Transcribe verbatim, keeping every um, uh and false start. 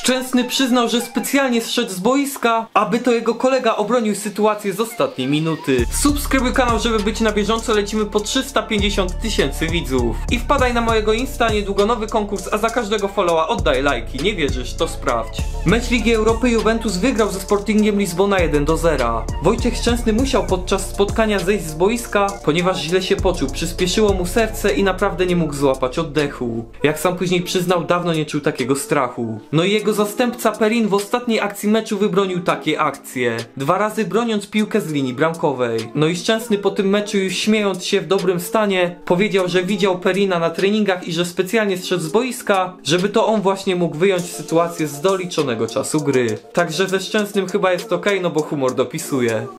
Szczęsny przyznał, że specjalnie zszedł z boiska, aby to jego kolega obronił sytuację z ostatniej minuty. Subskrybuj kanał, żeby być na bieżąco, lecimy po trzysta pięćdziesiąt tysięcy widzów. I wpadaj na mojego Insta, niedługo nowy konkurs, a za każdego followa oddaj lajki. Nie wierzysz? To sprawdź. Mecz Ligi Europy Juventus wygrał ze Sportingiem Lizbona jeden do zera. Wojciech Szczęsny musiał podczas spotkania zejść z boiska, ponieważ źle się poczuł, przyspieszyło mu serce i naprawdę nie mógł złapać oddechu. Jak sam później przyznał, dawno nie czuł takiego strachu. No i jego zastępca Perin w ostatniej akcji meczu wybronił takie akcje. Dwa razy broniąc piłkę z linii bramkowej. No i Szczęsny po tym meczu, już śmiejąc się w dobrym stanie, powiedział, że widział Perina na treningach i że specjalnie zszedł z boiska, żeby to on właśnie mógł wyjąć sytuację z doliczonego czasu gry. Także ze Szczęsnym chyba jest okej, no bo humor dopisuje.